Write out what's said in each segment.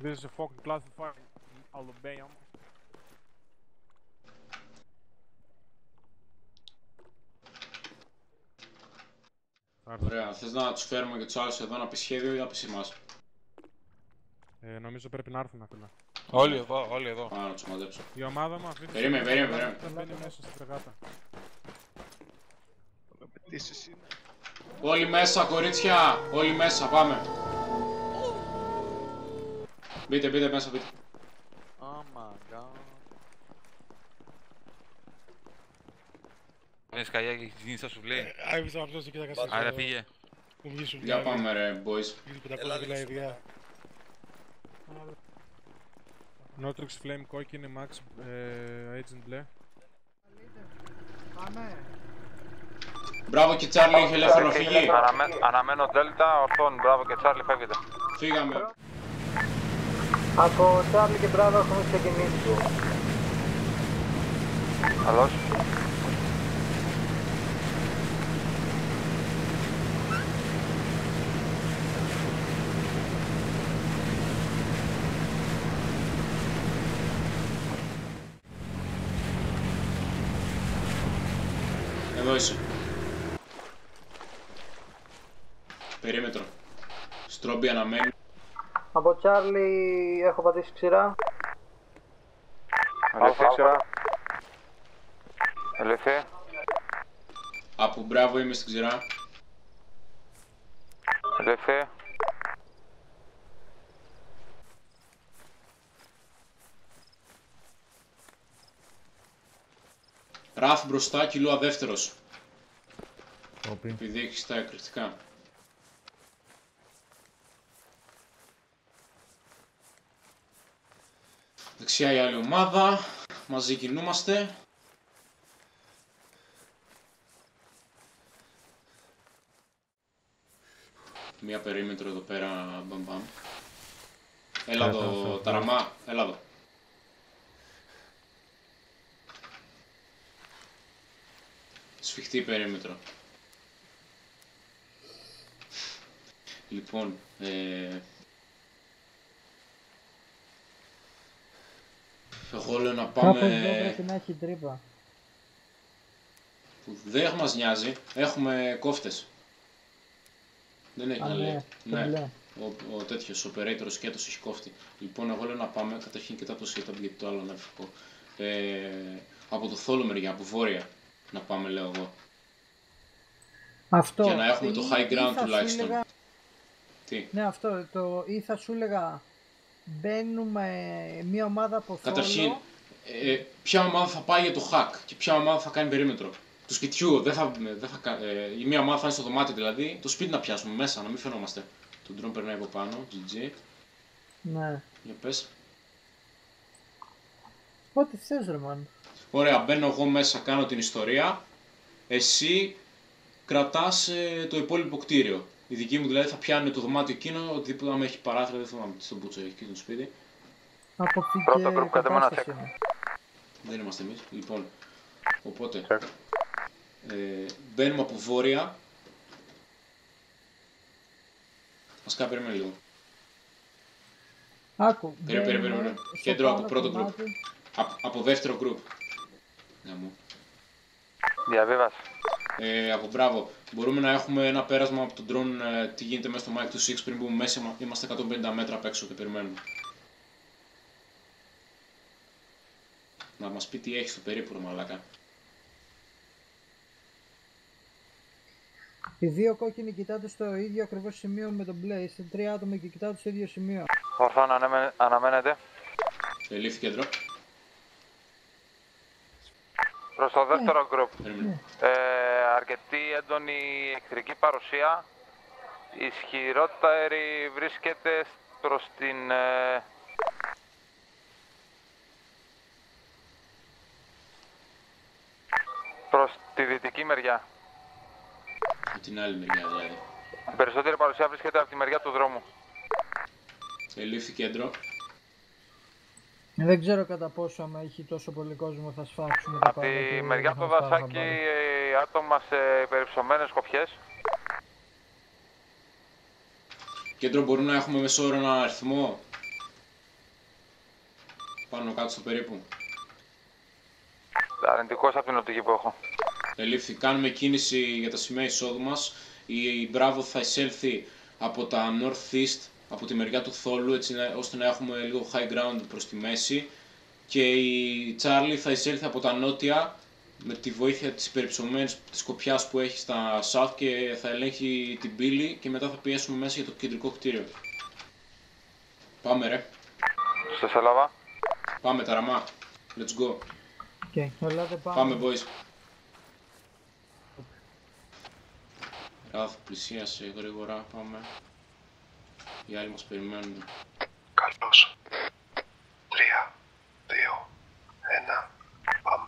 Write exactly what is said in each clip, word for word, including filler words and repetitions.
This is a fucking classified Albanian. Ωραία, θες να τους φέρουμε και τους άλλους εδώ να πει σχέδιο ή να πεις εμάς? Ε, νομίζω πρέπει να έρθουν, φίλε. Όλοι εδώ, όλοι εδώ. Πάω να τους μαζέψω. Η ομάδα μου αυτή τη Περίμενε, περίμενε, περίμενε. θα μπαίνει μέσα στη φρεγάτα. Όλοι μέσα, κορίτσια! Όλοι μέσα, πάμε! Μπείτε, μπείτε μέσα, μπείτε. Oh my god. Είναι σκαλιά και η θα σου λέει. Άρχισα να πλώσει και τα καστά. Άρα πήγε. Για πάμε ρε, boys. Notrix Flame κόκκινη, Max, ε, Agent μπλε. Πάμε. Μπράβο και Τσάρλι, έχει ελεύθερο να φύγει. Αναμένω Delta, ορθών, μπράβο και Τσάρλι, φεύγετε. Φύγαμε. Από Τσάρλι και Μπράβο έχουμε ξεκινήσει. Καλώς. Εδώ είσαι. Περίμετρο. Στρόμπι αναμένει. Από Τσάρλι έχω πατήσει ξηρά. Ελευθύ, ξηρά. Ελευθύ. Από Μπράβο είμαι στην ξηρά. Ελευθύ. Ραφ μπροστά, Κιλούα δεύτερος. Όπι. Επειδή έχεις τα εκρηκτικά. Δεξιά η άλλη ομάδα. Μαζί κινούμαστε. Μία περίμετρο εδώ πέρα, μπαμ μπαμ. Έλα εδώ, Ταραμά, έλα εδώ. Σφιχτή περίμετρο. Λοιπόν, ε... εγώ λέω να πάμε... Κάπου εδώ πρέπει να έχει τρύπα. Που δεν μας νοιάζει, έχουμε κόφτες. Δεν έχει Α, να λέει. ναι, Ναι. Ο, ο τέτοιος, ο operator σκέτος έχει κόφτη. Λοιπόν, εγώ λέω να πάμε, καταρχήν κοιτά το setup γιατί το άλλο είναι αρχικό. Ε, από το θόλο μεριά, από βόρεια. Να πάμε, λέω εγώ. Αυτό. Για να έχουμε το high ground τουλάχιστον. Έλεγα... Τι. Ναι, αυτό. Το... Ή θα σου έλεγα, μπαίνουμε μία ομάδα από θόλο. Καταρχήν, ε, ποια ομάδα θα πάει για το hack και ποια ομάδα θα κάνει περίμετρο. Του σπιτιού, δεν θα, δεν θα, ε, η μία ομάδα θα είναι στο δωμάτιο δηλαδή, το σπίτι να πιάσουμε μέσα, να μην φαινόμαστε. Το drone περνάει από πάνω, τζι τζι. Ναι. Για πες. Ό,τι θες ρε μαν. Ωραία, μπαίνω εγώ μέσα, κάνω την ιστορία. Εσύ κρατάς ε, το υπόλοιπο κτίριο. Η δική μου δηλαδή θα πιάνει το δωμάτιο εκείνο, οτιδήποτε άμα έχει παράθυρα, δεν θυμάμαι τι στον Μπούτσο έχει εκεί στο σπίτι. Από τι και κατάσταση είναι. Δεν είμαστε εμείς. Λοιπόν, οπότε ε, μπαίνουμε από βόρεια. Βασικά περίμενε λίγο. Άκου. Περίμενε, περίμενε. Κέντρο από πρώτο group. Από, από δεύτερο group. Για μου. Διαβίβαση. Ε, από μπράβο. Μπορούμε να έχουμε ένα πέρασμα από τον drone ε, τι γίνεται μέσα στο Mike του έξι πριν μπούμε μέσα. Είμαστε εκατόν πενήντα μέτρα απ' έξω και περιμένουμε. Να μας πει τι έχει στο περίπουρο, μαλάκα. Οι δύο κόκκινοι κοιτάτε στο ίδιο ακριβώς σημείο με τον μπλε. Είστε τρία άτομα και κοιτάτε στο ίδιο σημείο. Ορθόν αναμένετε. Ελήφθη κέντρο. Προς το δεύτερο group. Περίμενε. Ε, αρκετή έντονη εχθρική παρουσία. Ισχυρότερη βρίσκεται προς την... Ε, προς τη δυτική μεριά. Από την άλλη μεριά δηλαδή. Η περισσότερη παρουσία βρίσκεται από τη μεριά του δρόμου. Ελήφθη κέντρο. Δεν ξέρω κατά πόσο άμα έχει τόσο πολύ κόσμο θα σφάξουμε τα Από τη μεριά του δασάκι άτομα σε υπερυψωμένες κοφιές. Κέντρο μπορούμε να έχουμε μέσω όρο ένα αριθμό. Πάνω κάτω στο περίπου. Αρνητικός από την οπτική που έχω. Ελήφθη. Κάνουμε κίνηση για τα σημεία εισόδου μας. Η Bravo θα εισέλθει από τα Northeast, από τη μεριά του Θόλου, έτσι ώστε να έχουμε λίγο high ground προς τη μέση. Και η Charlie θα εισέλθει από τα νότια, με τη βοήθεια της υπερυψωμένης της σκοπιάς που έχει στα South και θα ελέγχει την πύλη και μετά θα πιέσουμε μέσα για το κεντρικό κτίριο. Πάμε ρε. Στο Σελάβα. Πάμε Ταραμά. Let's go. Okay, ελάτε πάμε. Πάμε boys. Ράθ, πλησίασε γρήγορα, πάμε. Οι άλλοι μας περιμένουν. Καλώς. Τρία, δύο, ένα, πάμε.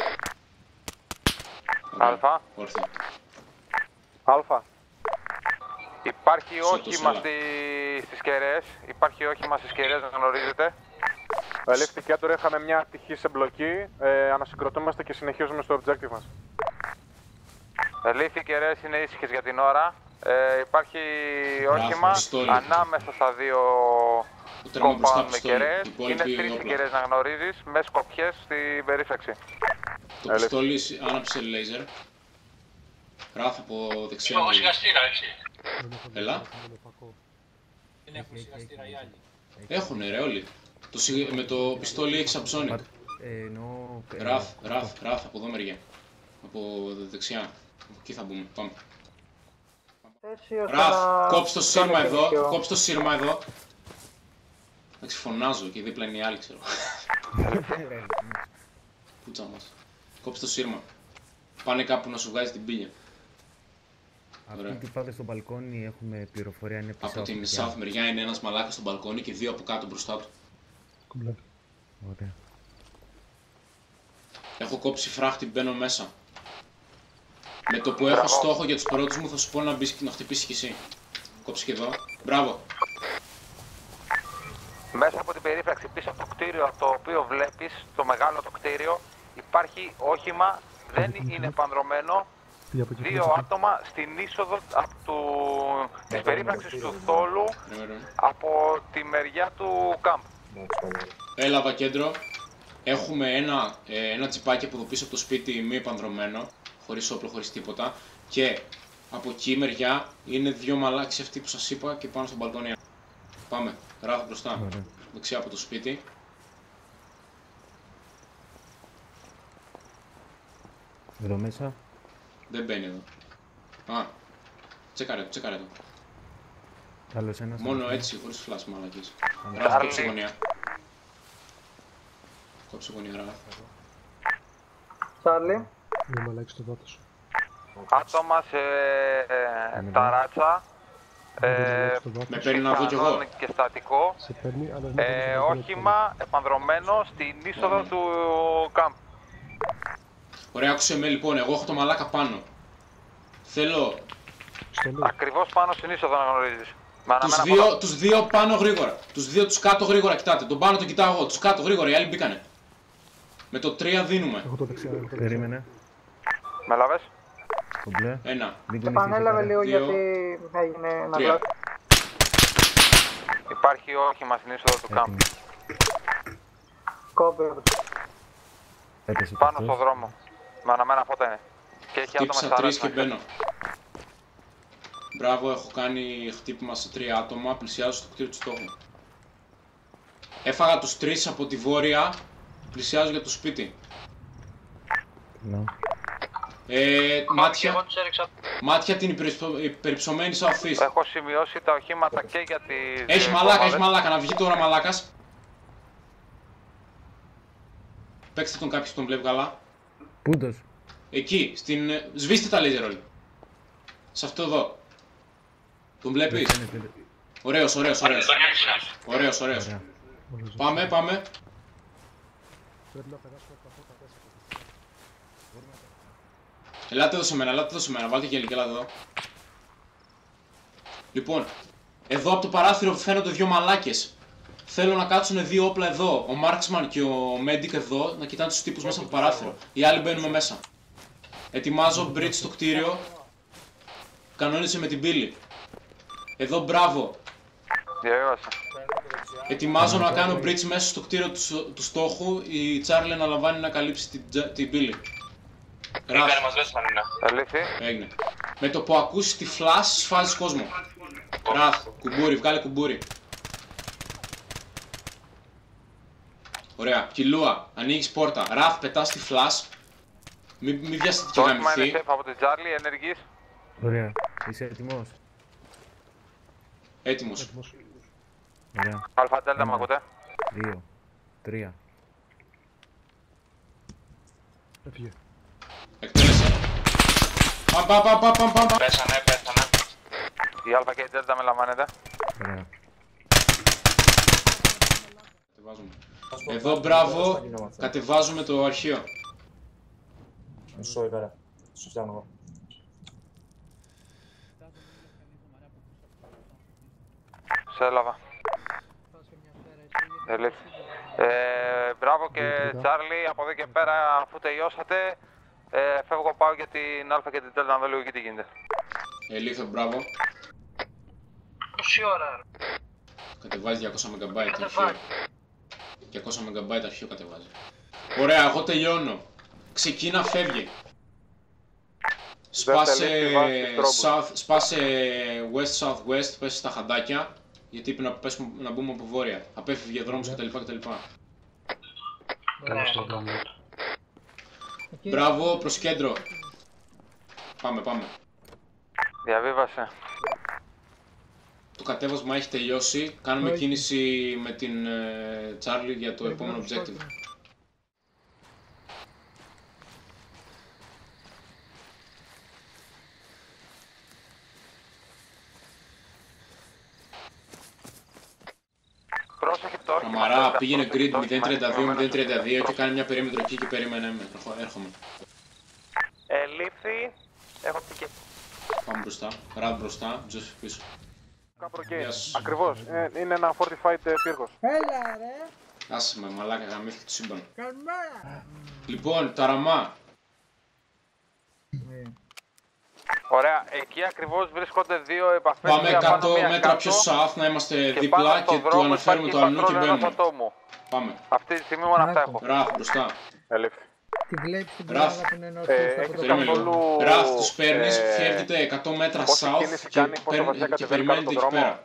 Αλφα. Όρθια. Αλφα. Υπάρχει Στο όχημα το στη... στις κεραίες. Υπάρχει όχημα στις κεραίες, να γνωρίζετε. Ελήφθη κέντρο, είχαμε μια ατυχή εμπλοκή. Ε, ανασυγκροτούμαστε και συνεχίζουμε στο objective μας. Ελήφθη κεραίες είναι ήσυχες για την ώρα. Ε, υπάρχει όχημα πιστόλι. ανάμεσα στα δύο Το τέρμα μπροστά compound με πιστόλι. κεραίες. Οι υπόλοιποι Είναι τρεις οι όπλα. κεραίες να γνωρίζεις, με σκοπιές στην περίφραξη. Το πιστόλι άναψε λέιζερ. Ράθ από δεξιά. Έχω σιγαστήρα, έτσι. Έλα. Δεν έχουν σιγαστήρα οι άλλοι. Έχουνε ρε όλοι. Το σι... Με το πιστόλι έχει subsonic. Ε, εννοώ... ε, Ραθ, Ραθ, Ραθ, από εδώ μεριά. Από δεξιά. Από εκεί θα μπούμε. Πάμε. Ραθ, κόψε το σύρμα εδώ. Κόψε το σύρμα εδώ. Εντάξει, φωνάζω και δίπλα είναι οι άλλοι, ξέρω. Πούτσα μας. Κόψε το σύρμα. Πάνε κάπου να σου βγάζει την πύλια. Από την τυπάδα στο μπαλκόνι έχουμε πληροφορία, είναι πίσω Από την south μεριά είναι ένας μαλάκας στο μπαλκόνι και δύο από κάτω μπροστά του. Ωραία. Έχω κόψει φράχτη, μπαίνω μέσα. Με το που έχω στόχο για τους πρώτους μου θα σου πω να, μπεις, να χτυπήσεις κι εσύ. Κόψε και εδώ. Μπράβο. Μέσα από την περίφραξη πίσω από το κτίριο το οποίο βλέπεις, το μεγάλο το κτίριο, υπάρχει όχημα, δεν είναι πανδρωμένο. Δύο άτομα στην είσοδο από του... της περίφραξης του Θόλου από τη μεριά του κάμπ. Έλαβα κέντρο. Έχουμε ένα, ε, ένα τσιπάκι από εδώ πίσω από το σπίτι μη επανδρωμένο, χωρίς όπλο, χωρίς τίποτα. Και από εκεί μεριά είναι δύο μαλάξεις αυτοί που σας είπα και πάνω στο μπαλκόνι. Πάμε, ράθω μπροστά. Ωραία. Δεξιά από το σπίτι. Εδώ μέσα. Δεν μπαίνει εδώ. Α, τσεκάρε το, τσεκάρε το. Άλλος ένας. Μόνο άλλος έτσι, χωρίς φλάς μαλακής. ένας. Ράθ, κόψε γωνία. Κόψε γωνία, Ράθ. Τσάρλι. Άτομα σε ε, ταράτσα, ε, Με παίρνει να δω κι εγώ. και στατικό, ε, όχημα επανδρωμένο στην είσοδο του κάμπ. Ωραία, άκουσε με λοιπόν, εγώ έχω το μαλάκα πάνω. Θέλω Ακριβώς πάνω στην είσοδο να γνωρίζεις. Με τους αναμένα δύο, τους δύο πάνω γρήγορα. Τους δύο τους κάτω γρήγορα, κοιτάτε. Τον πάνω τον κοιτάω εγώ. Τους κάτω γρήγορα, οι άλλοι μπήκανε. Με το τρία δίνουμε. Περίμενε. Με λάβες. Το μπλε. Ένα, Μην Επανέλαβε λίγο Δύο. γιατί έγινε ένα τρία. βλάκ. Υπάρχει όχημα στην είσοδο του κάμπ. Κόμπερ. Έπεσε και Πάνω αυτός. στο δρόμο. Με αναμένα φώτα είναι. Και έχει άτομα Χτύπησα σε τρεις και ταράτσα. μπαίνω. Μπράβο, έχω κάνει χτύπημα σε τρία άτομα. Πλησιάζω στο κτίριο του στόχου. Έφαγα τους τρεις από τη βόρεια. Πλησιάζω για το σπίτι. Να. Ε, Εγώ μάτια, τους έριξα. μάτια την υπερυψω- υπερυψωμένη southeast. Έχω σημειώσει τα οχήματα και για τις Έχει δύο μαλάκα, ομάδες. έχει μαλάκα. Να βγει τώρα μαλάκας. Παίξτε τον κάποιος που τον βλέπει καλά. Πούντος. Εκεί, στην... Σβήστε τα laser όλοι. Σε αυτό εδώ. Τον βλέπεις. Ωραίος, ωραίος, ωραίος. Τον έριξα. Ωραίος, ωραίος. Ωραία. Πάμε, πάμε. Ελάτε εδώ σε μένα, ελάτε εδώ σε μένα. Βάλτε γέλη και ελάτε εδώ. Λοιπόν, εδώ από το παράθυρο φαίνονται δύο μαλάκες. Θέλω να κάτσουν δύο όπλα εδώ. Ο Marksman και ο Medic εδώ να κοιτάνε τους τύπους μέσα από το παράθυρο. Οι άλλοι μπαίνουμε μέσα. Ετοιμάζω bridge στο κτίριο. Κανόνισε με την πύλη. Εδώ μπράβο. Διαβίβασα. Ετοιμάζω να κάνω bridge μέσα στο κτίριο του, του στόχου. Η Τσάρλι αναλαμβάνει να καλύψει την, την πύλη. Ράφ. Έκανε μας λες αν είναι. Αλήθεια. Έγινε. Με το που ακούσει τη flash, σφάζεις κόσμο. Ραφ, κουμπούρι, βγάλε κουμπούρι. Ωραία, κιλούα, ανοίγεις πόρτα. Ραφ, πετάς τη flash. Μην μη βιαστείτε και γαμηθεί. Το είναι safe από την Charlie, ενεργείς. Ωραία. Είσαι έτοιμος? Έτοιμος. Ωραία. Αλφα Δέλτα, μ' ακούτε? Δύο. Τρία. Έφυγε. Εκτέλεσε. Παμ, παμ, παμ, παμ, παμ, παμ. Πέσανε, πέσανε. Η Αλφα και η Δέλτα με λαμβάνετε. Ωραία. Κατεβάζουμε. Εδώ, μπράβο, κατεβάζουμε το αρχείο. Μισό ημέρα. Σου φτιάχνω εγώ. Σε έλαβα. Ε, μπράβο και Τσάρλι, από εδώ και πέρα αφού τελειώσατε ε, φεύγω, πάω για την Α και την Δέλτα να δω λίγο και τι γίνεται. Ελίθο, μπράβο. Πόση ώρα? Κατεβάζει διακόσια μεγαμπάιτ αρχείο. διακόσια μεγαμπάιτ αρχείο κατεβάζει. Ωραία, εγώ τελειώνω. Ξεκίνα, φεύγει. Σπάσε, south, σπάσε west-south-west, πέσει στα χαντάκια. Γιατί είπε να, πέσουμε, να μπούμε από βόρεια. Απέφυγε δρόμους κτλ. κτλ. Μπράβο, προς κέντρο. Πάμε, πάμε. Διαβίβασε. Το κατέβασμα έχει τελειώσει. Κάνουμε κίνηση με την Τσάρλι uh, για το επόμενο objective. Καμαρά, πήγαινε grid μηδέν τριάντα δύο μηδέν τριάντα δύο και κάνει μια περίμετρο εκεί και περίμενε με. Έρχομαι. Ελήφθη. Έχω τικέ. Πάμε μπροστά. Ραντ μπροστά, Τζόσεφ πίσω. Κάπου εκεί. Ακριβώς. Ε, είναι ένα fortified πύργος. Έλα ρε. Άσε με, μαλάκα, γαμήθηκε το σύμπαν. Καλημέρα. Λοιπόν, ταραμά. Ωραία, εκεί ακριβώς βρίσκονται δύο επαφές. Πάμε εκατό μέτρα πιο south, να είμαστε και δίπλα και του αναφέρουμε το αλλού και μπαίνουμε. Πάμε. Αυτή τη στιγμή μόνο αυτά έχω. Ραφ, μπροστά. Ελήφθη. Τη βλέπεις την πράγμα που είναι νότια από το κάτω. Ραφ, τους παίρνεις, φεύγετε εκατό μέτρα south και περιμένετε εκεί πέρα.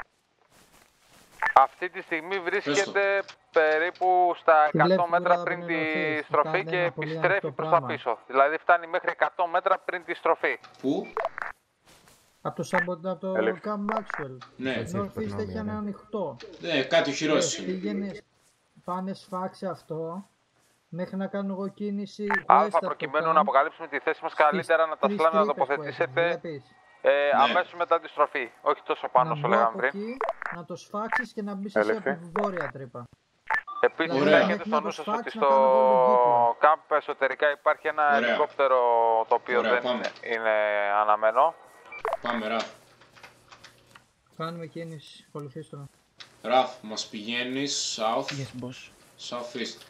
Αυτή τη στιγμή βρίσκεται περίπου στα εκατό μέτρα πριν τη στροφή και επιστρέφει προς τα πίσω. Δηλαδή φτάνει μέχρι εκατό μέτρα πριν τη στροφή. Πού? Από το Σαμποντα, από το Camp Maxwell. Ναι. Northeast έχει ένα ανοιχτό. Ναι, κάτι οχυρώσει. Πήγαινε, πάνε σφάξε αυτό, μέχρι να κάνω εγώ κίνηση. Αλφα, προκειμένου να αποκαλύψουμε τη θέση μας καλύτερα, να τα στέλνουμε να τοποθετήσετε ε, ναι. αμέσως μετά τη στροφή. Όχι τόσο πάνω όσο λέγαμε πριν. Εκεί, να το σφάξεις και να μπεις εσύ από τη βόρεια τρύπα. Επίσης, να έχετε στο νου σας ότι στο κάμπ εσωτερικά υπάρχει ένα Ωραία. ελικόπτερο το οποίο Ωραία, δεν πάμε. είναι αναμένο. Πάμε, Ραφ. Κάνουμε κίνηση, ακολουθείς τώρα. Ραφ, μας πηγαίνει south, yes, boss. south-east.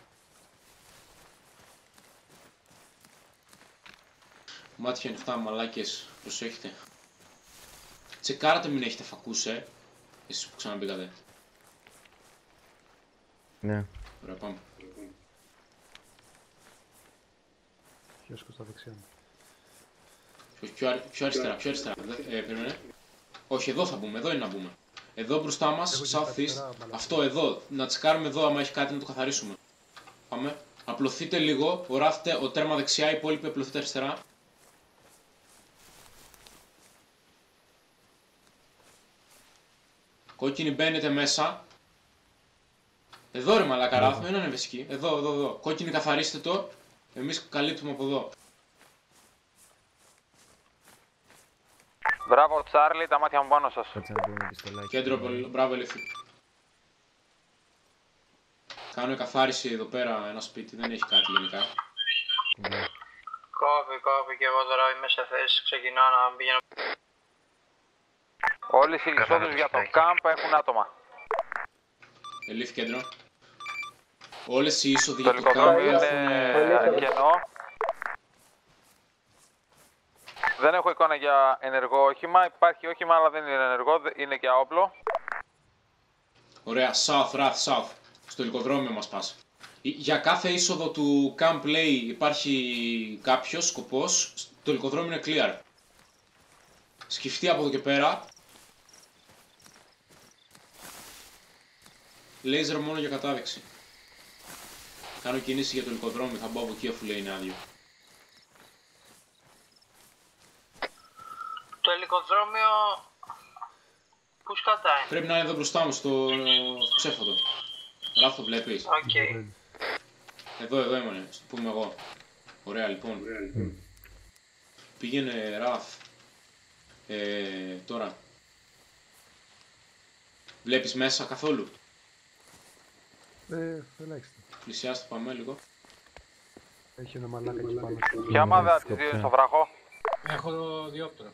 Μάτια ανοιχτά, μαλάκες, προσέχετε. Τσεκάρατε μην έχετε φακούς, ε, εσείς που ξαναμπήκατε. Ναι. Ωραία, πάμε. Χιόσκο στα δεξιά μου. Πιο, πιο αριστερά, πιο αριστερά. Ε, περίμενε. Όχι, εδώ θα μπούμε, εδώ είναι να μπούμε. Εδώ μπροστά μας, south-east. Αυτό εδώ, να τσεκάρουμε εδώ άμα έχει κάτι να το καθαρίσουμε. Πάμε. Απλωθείτε λίγο, ο Ράφτε, ο τέρμα δεξιά, οι υπόλοιποι απλωθείτε αριστερά. Κόκκινη μπαίνετε μέσα. Εδώ ρε μαλάκα, Ράφ, μην ανέβεις εκεί. Εδώ, εδώ, εδώ. Κόκκινη καθαρίστε το. Εμείς καλύπτουμε από εδώ. Μπράβο Τσάρλι, τα μάτια μου πάνω σας. Κέντρο, μπράβο Ελήφθη. Κάνω καθάριση εδώ πέρα ένα σπίτι, δεν έχει κάτι γενικά. Κόβει, κόβει και εγώ τώρα είμαι σε θέση, ξεκινάω να πηγαίνω. Όλες οι εισόδους για το κάμπ έχουν άτομα. Ελήφθη κέντρο. Όλες οι είσοδοι για το κάμπ έχουν κενό. Δεν έχω εικόνα για ενεργό όχημα. Υπάρχει όχημα αλλά δεν είναι ενεργό, είναι και άοπλο. Ωραία, south, Wrath, south. Στο ελικοδρόμιο μας πας. Για κάθε είσοδο του camp λέει υπάρχει κάποιος σκοπός, το ελικοδρόμιο είναι clear. Σκυφτεί από εδώ και πέρα. Laser μόνο για κατάδειξη. Κάνω κινήσεις για το ελικοδρόμιο, θα μπω από εκεί αφού λέει είναι άδειο. Το ελικοδρόμιο... Πού σκατάει? Πρέπει να είναι εδώ μπροστά μου, στο, στο ξέφωτο. Ράφ, το βλέπεις? Οκ. Okay. Εδώ, εδώ έμονε, στο πούμε εγώ. Ωραία λοιπόν. Mm. Πήγαινε Ράφ. Ε, τώρα. Βλέπεις μέσα καθόλου? Ε, ελάχιστα. Πλησιάστε, πάμε λίγο. Έχει ένα μαλάκα εκεί πάνω. Ποια ομάδα της δύο στο βράχο? Έχω διόπτρο.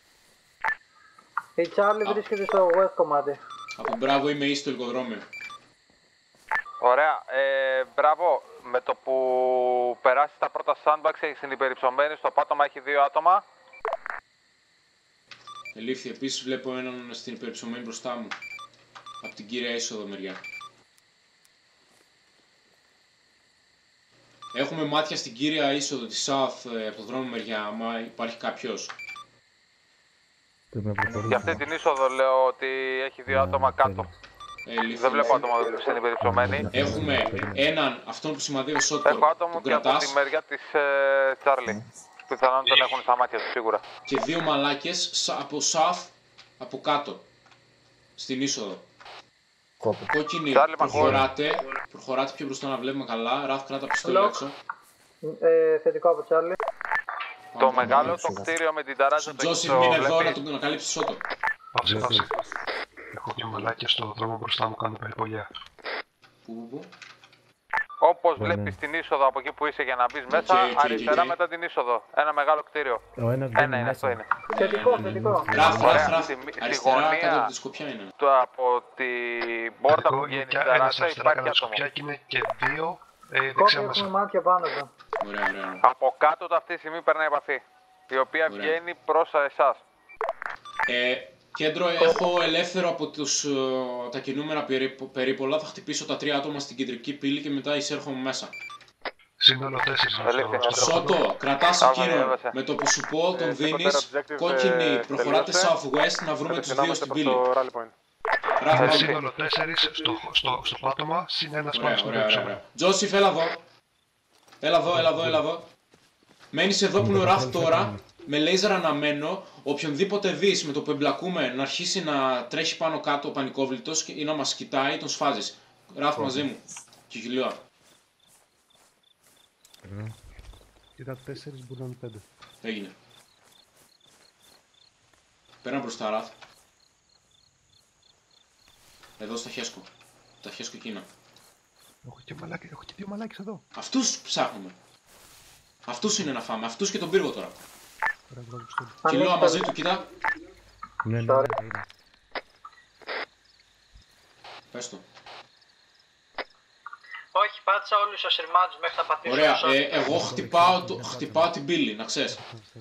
Η Charlie βρίσκεται στο west κομμάτι. Από μπράβο είμαι ή στο ελικοδρόμιο. Ωραία, ε, μπράβο. Με το που περάσει τα πρώτα sandbags έχεις την υπερυψωμένη, στο πάτωμα έχει δύο άτομα. Ελήφθη, επίσης βλέπω έναν στην υπερυψωμένη μπροστά μου. Από την κύρια είσοδο μεριά. Έχουμε μάτια στην κύρια είσοδο της South από το δρόμο μεριά, άμα υπάρχει κάποιος. Για αυτή την είσοδο λέω ότι έχει δύο άτομα κάτω. Ε, Δεν βλέπω άτομα στην υπερυψωμένη. Έχουμε έναν, αυτόν που σημαδεύει ο Shotcore. Έχω άτομο και από τη μεριά της Charlie. Πιθανόν τον έχουν στα μάτια του σίγουρα. Και δύο μαλάκες από South από κάτω. Στην είσοδο. Κόκκινη, προχωράτε, προχωράτε πιο μπροστά να βλέπουμε καλά. Ραφ, κράτα πιστόλι έξω. Ε, θετικό από Charlie. Το μεγάλο το κτίριο με την ταράζα το Τζόσιφ, μην εδώ να τον ανακαλύψει Σότο. Πάψε, πάψε. Έχω και μαλάκια στο δρόμο μπροστά μου, κάνουν περιπολιά. Πού, πού, πού. Όπως βλέπεις την είσοδο από εκεί που είσαι για να μπεις μέσα, αριστερά μετά την είσοδο. Ένα μεγάλο κτίριο. Ένα είναι, αυτό είναι. Θετικό, θετικό. Ραφ, ραφ, ραφ. Αριστερά κάτω από τη σκοπιά είναι. Από την πόρτα που βγαίνει την ταράζα υπάρχει άτομο. Είναι και δύο Κόκκι έχουμε μάτια πάνω εδώ. Ωραία, ωραία. Από κάτω το αυτή τη στιγμή περνάει επαφή, η οποία Ωραία. βγαίνει προς εσάς. Ε, κέντρο, έχω ελεύθερο από τους, uh, τα κινούμενα περίπο, περίπολα. Θα χτυπήσω τα τρία άτομα στην κεντρική πύλη και μετά εισέρχομαι μέσα. Σύνολο τέσσερις. Σότο, κρατάς εκείνον. Με το που σου πω τον δίνεις. Κόκκινη, προχωράτε southwest να βρούμε τους δύο στην πύλη. Σύνολο τέσσερις στο, στο, στο πάτωμα, συν ένας πάνω στο πίσω. Τζόσιφ, έλα εδώ. Έλα εδώ, έλα εδώ, έλα εδώ. Μένεις εδώ που είναι ο Ραφ τώρα. Με λέιζερ αναμένω, οποιονδήποτε δεις με το που εμπλακούμε να αρχίσει να τρέχει πάνω κάτω ο πανικόβλητος ή να μας κοιτάει, τον σφάζεις. Ραφ μαζί μου. Κικυλιό. Είδα τέσσερις, μπορεί να είναι πέντε. Έγινε. Πέρα μπροστά, Ραφ. Εδώ στα Χέσκο. Τα Χέσκο εκείνα. Έχω και, μαλάκι, έχω και δύο μαλάκες εδώ. Αυτούς ψάχνουμε. Αυτούς είναι να φάμε. Αυτούς και τον πύργο τώρα. Κυλώα μαζί του, κοίτα. Ναι, ναι, ναι. Πες το. Όχι, πάτησα όλους τους ασυρμάτους μέχρι να πατήσω. Ωραία, ε, εγώ χτυπάω, το, χτυπάω την πύλη, να ξέρεις.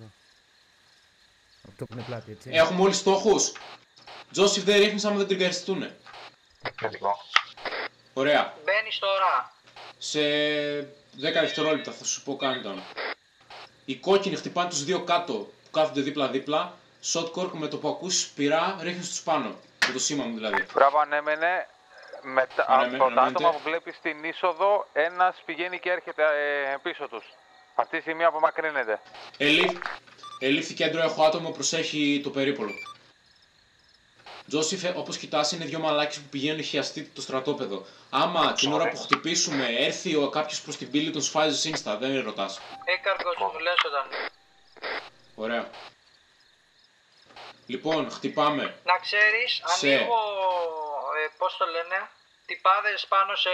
Αυτό που είναι πλάτη, έτσι. Έχουμε όλοι στόχους. Τζόσιφ δεν ρίχνεις άμα δεν τριγκαριστούνε. Ωραία. Μπαίνεις τώρα. Σε δέκα δευτερόλεπτα θα σου πω countdown. Οι κόκκινοι χτυπάνε τους δύο κάτω που κάθονται δίπλα-δίπλα. Shotcore με το που ακούσεις πυρά ρίχνεις τους πάνω. Με το σήμα μου δηλαδή. Μπράβο, ανέμενε. Μετά από τα άτομα που βλέπεις στην είσοδο, ένας πηγαίνει και έρχεται ε, πίσω τους. Αυτή τη στιγμή απομακρύνεται. Ελήφ, ελήφθη κέντρο, έχω άτομο, προσέχει το περίπολο. Τζόσιφ, όπως κοιτάς, είναι δυο μαλάκες που πηγαίνουν χιαστεί το στρατόπεδο. Άμα την ώρα που χτυπήσουμε έρθει ο κάποιος προς την πύλη, τον σφάζεις insta, δεν ρωτάς. Έκαρκος μου λες όταν. Ωραία. Λοιπόν, χτυπάμε. Να ξέρεις, σε... ανοίγω, ε, πώς το λένε, τυπάδες πάνω σε,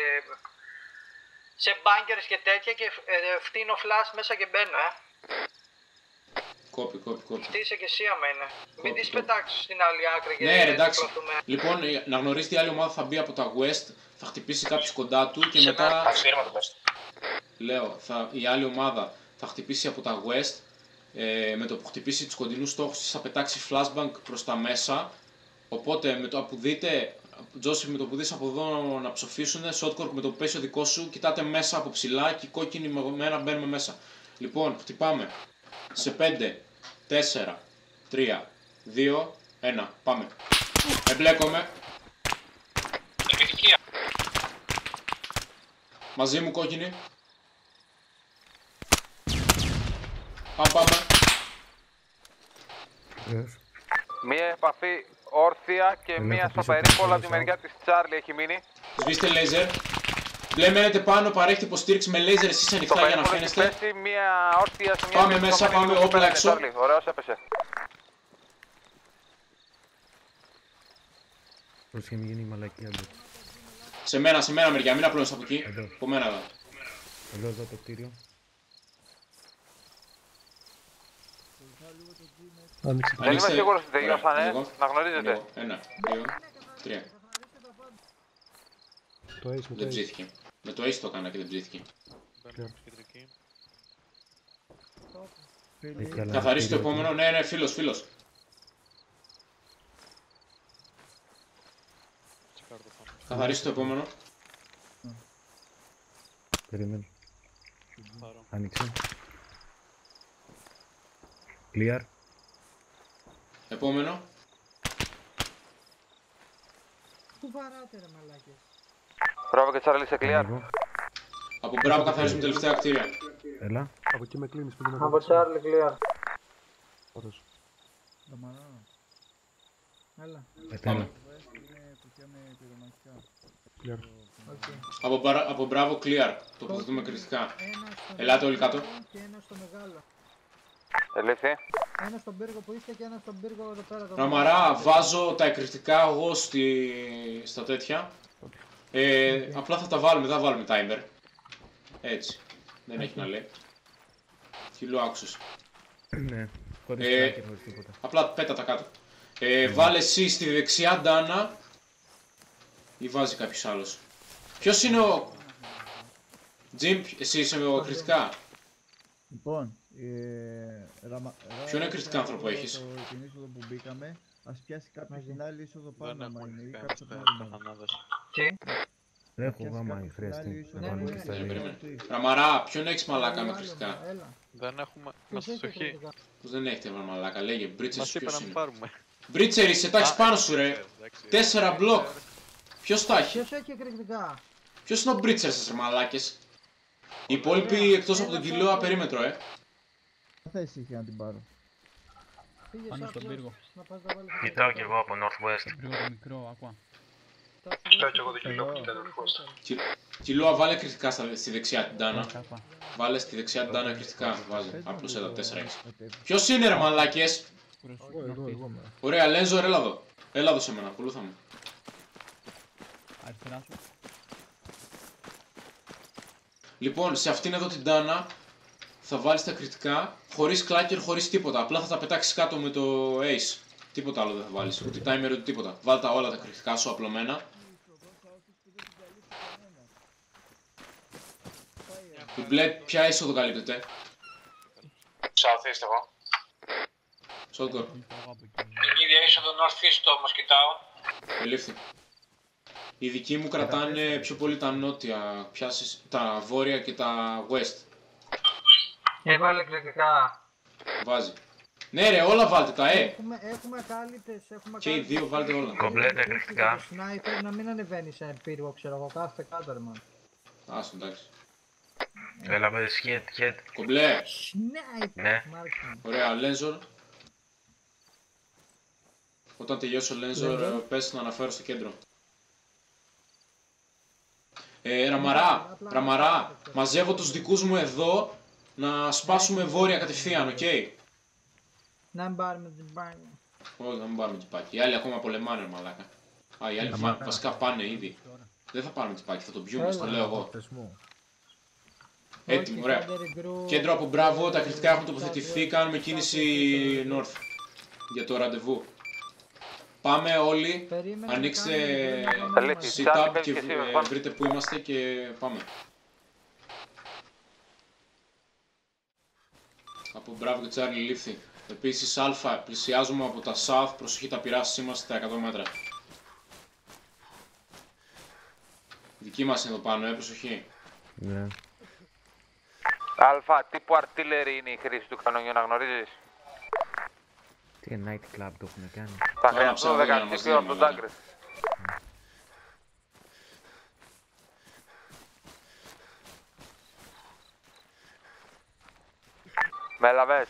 σε bunkers και τέτοια και ε, φτύνω flash μέσα και μπαίνω, ε. Κόπη, κόπη, κόπη. Φτύσε και εσύ άμα είναι. Μην τις πετάξεις στην άλλη άκρη και ναι, ρε, εντάξει. πλωθούμε. Λοιπόν, να γνωρίζετε η άλλη ομάδα θα μπει από τα west, θα χτυπήσει κάποιος κοντά του και σε μετά... Λέω, θα, η άλλη ομάδα θα χτυπήσει από τα west, ε, με το που χτυπήσει τους κοντινούς στόχους θα πετάξει flashbang προς τα μέσα. Οπότε με το που δείτε Τζόσεφ, με το που δεις από εδώ να ψοφήσουνε, shotcork με το που πέσει ο δικό σου, κοιτάτε μέσα από ψηλά και οι κόκκινοι με μένα μπαίνουμε μέσα. Λοιπόν, χτυπάμε. Σε πέντε, τέσσερα, τρία, δύο, ένα, πάμε. Εμπλέκομαι. Επιτυχία. Μαζί μου κόκκινοι. Πάμε, πάμε. Μία επαφή όρθια και μία στο περίπολο από τη μεριά της Τσάρλι έχει μείνει. Σβήστε λέιζερ. Μπλε μένετε πάνω, παρέχετε υποστήριξη με λέιζερ εσείς ανοιχτά για να φαίνεστε. Μία όρθια σε μία πάμε μέσα, πάμε όπλα έξω. Ωραίος, έπεσε. Πρόσχε μην γίνει η μαλακία του. Σε μένα, σε μένα μεριά, μην απλώνεις από εκεί. Από μένα εδώ. Εδώ, εδώ το κτίριο. Δεν είμαι σίγουρος ότι τελειώσανε, να γνωρίζετε. Ένα, δύο, τρία. Δεν ψήθηκε. Με το Ace το έκανα και δεν ψήθηκε. Καθαρίσει το επόμενο, ναι, ναι, φίλος, φίλος. Καθαρίσει το επόμενο. Περίμενε. Άνοιξε. Clear. Επόμενο. Πού βαράτε ρε μαλάκες. Μπράβο και Τσάρλι σε clear. Από μπράβο καθαρίζουμε τελευταία κτίρια. Έλα. Από εκεί με κλείνεις. Από Τσάρλι clear. Ωρες. Έλα. Πάμε. Clear. Από, μπρα... από μπράβο clear. Τοποθετούμε κριτικά. Ελάτε όλοι κάτω. Και ένα στο μεγάλο. Ελήφθη. Ένα στον πύργο που είστε και ένα στον πύργο εδώ πέρα. Ραμαρά, βάζω τα εκρηκτικά εγώ στη... στα τέτοια. Ε, απλά θα τα βάλουμε, δεν θα βάλουμε timer. Έτσι. Δεν έχει να λέει. Κιλό άκουσες. Ναι, χωρίς ε, tracker, χωρίς τίποτα. Απλά πέτα τα κάτω. Ε, βάλε εσύ στη δεξιά Ντάνα. Ή βάζει κάποιος άλλος. Ποιος είναι ο... Τζιμ, εσύ είσαι με ο εκρηκτικά. Λοιπόν, ε, ραμα, ποιο είναι κριτικά άνθρωπο έχεις? Την είσοδο που μπήκαμε, ας πιάσει κάποιος την άλλη είσοδο πάνω μα είναι ή κάποιος άλλο. Δεν έχω γάμα, χρειαστεί να βάλουμε και στα δύο. Ραμαρά, ποιον έχεις μαλάκα με κριτικά? Δεν έχουμε, μας στοχή. Πώς δεν έχετε μαλάκα, λέγε, Μπρίτσερ ποιος είναι? Πάρουμε. Μπρίτσερ είσαι, τα έχεις πάνω σου ρε. Τέσσερα μπλοκ. Ποιος τα έχει? Ποιος έχει εκρηκτικά? Ποιος είναι ο Μπρίτσερ σας ρε μαλάκες? Οι υπόλοιποι εκτός από τον κιλό απερίμετρο, ε. Τι θέση είχε να την πάρω? Πάνω στον πύργο. Κοιτάω κι εγώ από Northwest. Μικρό, μικρό, άκουα. Κοιτάω κι εγώ το κιλό που ήταν Northwest. Κιλό, βάλε κριτικά στη δεξιά την Ντάνα. Βάλε στη δεξιά την Ντάνα κριτικά, βάζει. Απλώς εδώ, τέσσερα έξι. Ποιος είναι ρε μαλάκες? Ωραία, Λέζορ, έλα εδώ. Έλα εδώ σε μένα, ακολούθα μου. Αριστερά σου. Λοιπόν, σε αυτήν εδώ την Ντάνα θα βάλεις τα κριτικά χωρίς κλάκερ, χωρίς τίποτα. Απλά θα τα πετάξεις κάτω με το Ace. Τίποτα άλλο δεν θα βάλεις. Ούτε timer ούτε τίποτα. Βάλ τα όλα τα κριτικά σου απλωμένα. Η μπλε, ποια είσοδο καλύπτεται? Southeast εγώ. Shotgun. Η ίδια είσοδο Northeast όμως κοιτάω. Ελήφθη. Οι δικοί μου κρατάνε πιο πολύ τα νότια, πιάσεις, τα βόρεια και τα west. Έβαλε κριτικά. Βάζει. Ναι ρε, όλα βάλτε τα, ε! Έχουμε, έχουμε κάλυπτες, έχουμε και οι δύο βάλτε όλα. Κομπλέτα κριτικά. Το sniper να μην ανεβαίνει σε πύργο, ξέρω εγώ, κάθε κάτω ρε man. Άστο, εντάξει. Έλα με σχέτ, σχέτ. Κομπλέ. Sniper. Ναι. Ωραία, Λέζορ. Όταν τελειώσει ο Λέζορ, πες να αναφέρω στο κέντρο. Ε, Ραμαρά, Ραμαρά, μαζεύω τους δικούς μου εδώ να σπάσουμε βόρεια κατευθείαν, οκ. Okay? Να μην πάρουμε την πάνια. Όχι, να μην πάρουμε την πάκι. Οι άλλοι ακόμα πολεμάνε, ρε μαλάκα. Α, οι άλλοι βα... βασικά πάνε ήδη. Δεν θα πάρουμε την πάκι, θα τον πιούμε, το λέω εγώ. Έτοιμο, ωραία. Κέντρο από μπράβο, τα κριτικά έχουν τοποθετηθεί, κάνουμε κίνηση North για το ραντεβού. Πάμε όλοι, ανοίξτε sit-up και βρείτε που είμαστε και πάμε. Από μπράβο και Τσάρλι λήφθη. Επίσης Αλφα, πλησιάζουμε από τα South, προσοχή τα πειράσεις είμαστε στα εκατό μέτρα. Δική μας είναι εδώ πάνω, ε, προσοχή. Ναι. Αλφα, τύπου αρτίλερη είναι η χρήση του κανονιού, να γνωρίζεις. Τι night club το έχουμε κάνει. Θα χρειαστώ δεκαετή από τον Τάγκρες. Με έλαβες.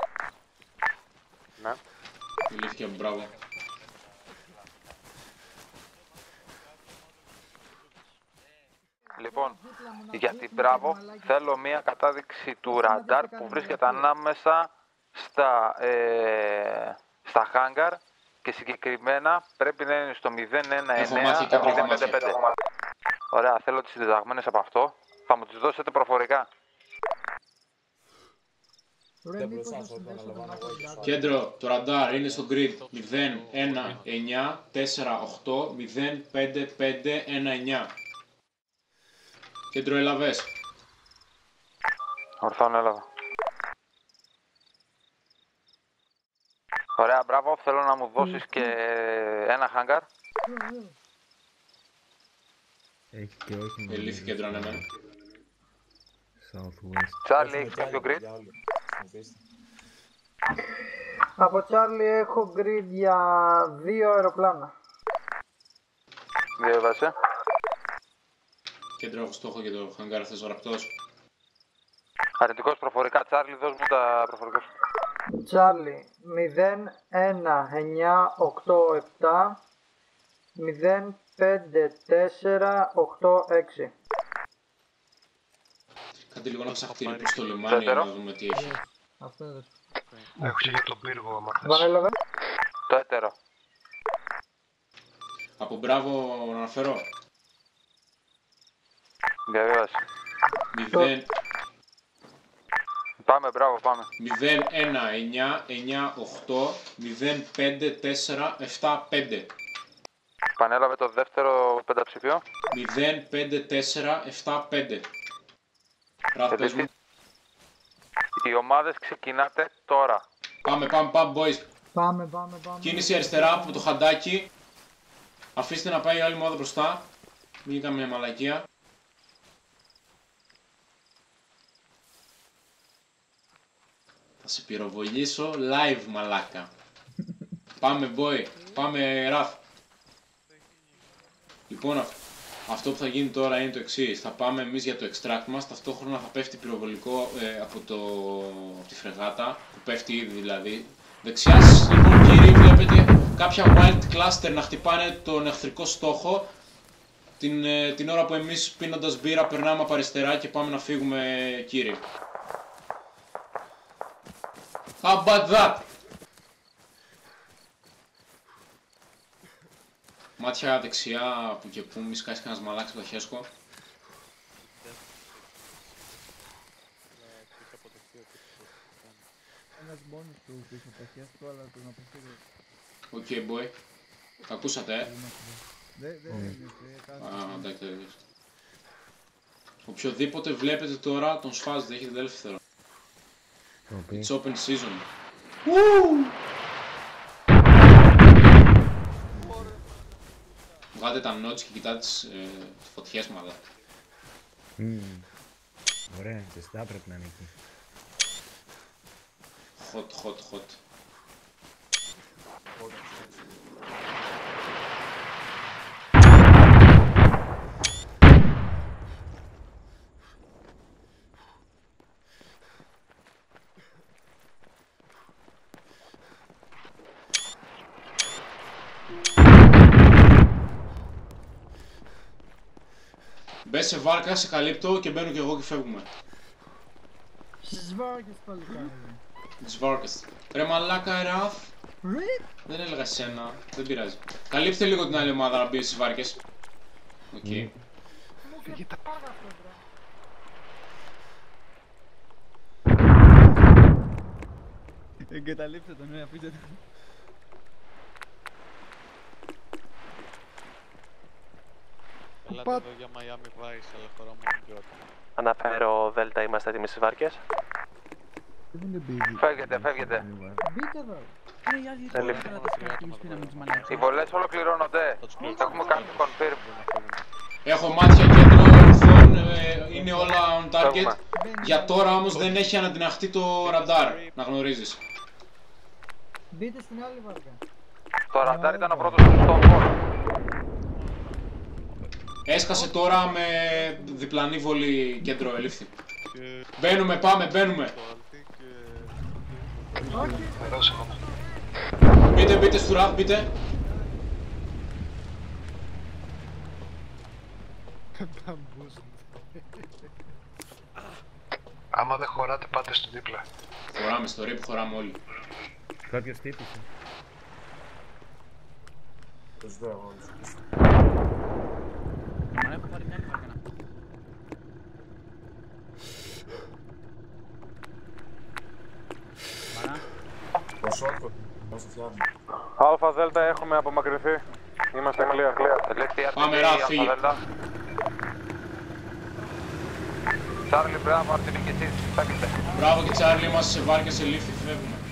Ναι. Λύθηκε, μπράβο. Λοιπόν, για την Μπράβο θέλω μία κατάδειξη του ραντάρ που βρίσκεται ανάμεσα στα, ε, στα hangar και συγκεκριμένα πρέπει να είναι στο μηδέν ένα εννέα μηδέν πέντε πέντε. Ωραία, θέλω τις διδαγμένες από αυτό. Θα μου τις δώσετε προφορικά. Κέντρο, το ραντάρ είναι στο grid μηδέν ένα εννέα τέσσερα οκτώ μηδέν πέντε πέντε ένα εννέα. Κέντρο, έλαβες. Ορθόν, έλαβα. Ωραία, μπράβο. Θέλω να μου δώσεις και ένα hangar. Έχει και όχι. Ελήφθη κέντρο, ναι, ναι. Southwest. Τσάρλι, έχεις κάποιο grid? Από Τσάρλι έχω grid για δύο αεροπλάνα. Δύο βάση. Κέντρο, έχω στόχο και το hangar αυτός ο γραπτός. Αρνητικός προφορικά. Τσάρλι, δώσ' μου τα προφορικά σου. Τσάρλι, μηδέν ένα εννέα οκτώ επτά μηδέν πέντε τέσσερα οκτώ έξι. Κάντε λίγο να ξαχτήρι προς το λιμάνι για να δούμε τι έχει. Αυτό είναι. Έχω και για τον πύργο, άμα θες. Βανέλαβε. Το έτερο. Από Μπράβο να αναφέρω. Διαβίβαση. Μηδέν. Πάμε, μπράβο, πάμε. μηδέν ένα εννέα εννέα οκτώ μηδέν πέντε τέσσερα επτά πέντε. Πανέλαβε το δεύτερο πενταψηφίο. μηδέν πέντε τέσσερα επτά πέντε. Ράφ, πες μου. Οι ομάδες ξεκινάτε τώρα. Πάμε, πάμε, πάμε, boys. Πάμε, πάμε, πάμε. Κίνηση αριστερά από το χαντάκι. Αφήστε να πάει η άλλη ομάδα μπροστά. Μην κάνουμε μια μαλακία. Θα σε πυροβολήσω live, μαλάκα. Πάμε, boy. Πάμε, Ραφ. Λοιπόν, αυτό που θα γίνει τώρα είναι το εξής. Θα πάμε εμείς για το extract μας. Ταυτόχρονα θα πέφτει πυροβολικό ε, από, το, από τη φρεγάτα. Που πέφτει ήδη δηλαδή. Δεξιά σας, λοιπόν, κύριοι, βλέπετε κάποια wild cluster να χτυπάνε τον εχθρικό στόχο. Την, ε, την ώρα που εμείς πίνοντας μπύρα περνάμε από αριστερά και πάμε να φύγουμε, κύριοι. How about that? Μάτια δεξιά που και που μη σκάσει κανένας μαλάξι από το χέσκο. Ένας μόνος του πίσω από το χέσκο, αλλά τον αποφύγω. Οκ, boy. Τα ακούσατε, ε. Δεν είναι, κάτι. Α, εντάξει, εντάξει. Οποιοδήποτε βλέπετε τώρα τον σφάζετε, έχετε ελεύθερο. It's open season. Βγάλετε τα notes και κοιτάτε τις ε, φωτιές μάλλον. Mm. Ωραία, ζεστά πρέπει να είναι εκεί. Hot, hot, hot. Μπες σε βάρκα, σε καλύπτω και μπαίνω κι εγώ και φεύγουμε. Στις βάρκες πάλι κάνουμε. Τις βάρκες. Ρε μαλάκα, Ραφ. Δεν έλεγα σένα, δεν πειράζει. Καλύψτε λίγο την άλλη ομάδα να μπει στις βάρκες. Οκ. Okay. Φύγετε πάνω. Εγκαταλείψτε τον, ναι, αφήστε τον. Ελάτε εδώ για Miami Vice, αλλά χωρά μόνο πρώτα. Αναφέρω Δέλτα, είμαστε έτοιμοι στις βάρκες. Φεύγετε, φεύγετε. Μπείτε εδώ. Οι βολές ολοκληρώνονται. Έχουμε κάνει confirm. Έχω μάτια κέντρο, ορθών, ε, είναι όλα on target. Για τώρα όμως δεν έχει ανατιναχτεί το ραντάρ, να γνωρίζεις. Μπείτε στην άλλη βάρκα. Το ραντάρ ήταν ο πρώτος στον χώρο. Έσκασε τώρα με διπλανή βολή κέντρο ελήφθη. Μπαίνουμε, πάμε, μπαίνουμε. Μπείτε, μπείτε στο ραφ, μπείτε. Άμα δεν χωράτε πάτε στο δίπλα. Χωράμε στο ρίπ, χωράμε όλοι. Κάποιος τύπησε. Τους δω εγώ. Μα έχω πάρει μια άλλη βάρκα. Μαρά. Πόσο όρκο, πόσο φτιάχνει. Αλφα Δέλτα έχουμε απομακρυνθεί. Είμαστε clear. Πάμε ραφ, φύγε. Τσάρλι, μπράβο, αρτινή και εσείς, θα πείτε. Μπράβο και Τσάρλι, είμαστε σε βάρκες ελήφθη, φεύγουμε.